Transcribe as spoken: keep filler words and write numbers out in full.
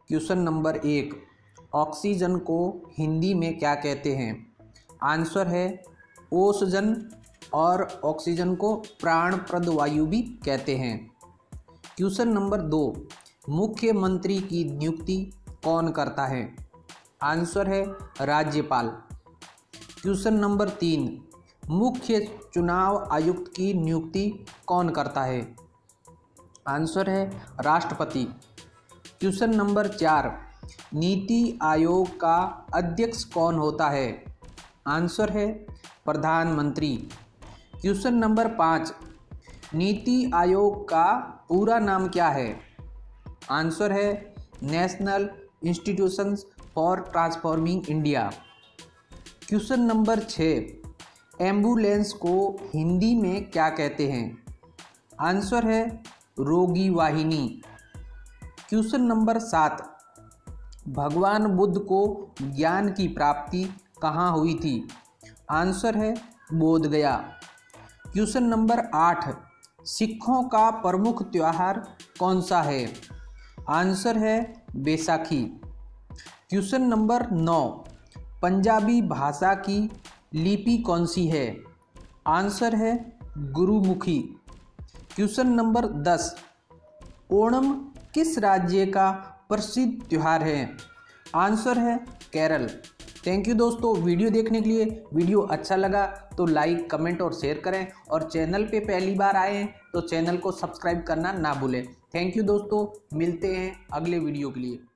Question number एक, oxygen को हिंदी में क्या कहते हैं? आंसर है ओसजन, और ऑक्सीजन को प्राणप्रद वायु भी कहते हैं। क्वेश्चन नंबर दो, मुख्यमंत्री की नियुक्ति कौन करता है? आंसर है राज्यपाल। क्वेश्चन नंबर तीन, मुख्य चुनाव आयुक्त की नियुक्ति कौन करता है? आंसर है राष्ट्रपति। क्वेश्चन नंबर चार, नीति आयोग का अध्यक्ष कौन होता है? आंसर है प्रधानमंत्री। क्वेश्चन नंबर पाँच, नीति आयोग का पूरा नाम क्या है? आंसर है national institutions for transforming India. Question number छः, एम्बुलेंस को हिंदी में क्या कहते हैं? आंसर है रोगी वाहिनी। क्वेश्चन नंबर सात, भगवान बुद्ध को ज्ञान की प्राप्ति कहाँ हुई थी? आंसर है बोधगया। क्वेश्चन नंबर आठ, सिखों का प्रमुख त्योहार कौन सा है? आंसर है बैसाखी। क्वेश्चन नंबर नौ, पंजाबी भाषा की लिपि कौन सी है? आंसर है गुरुमुखी। क्वेश्चन नंबर दस, ओणम किस राज्य का प्रसिद्ध त्यौहार है? आंसर है केरल। थैंक यू दोस्तों, वीडियो देखने के लिए। वीडियो अच्छा लगा तो लाइक, कमेंट और शेयर करें, और चैनल पे पहली बार आए हैं तो चैनल को सब्सक्राइब करना ना भूलें। थैंक यू दोस्तों, मिलते हैं अगले वीडियो के लिए।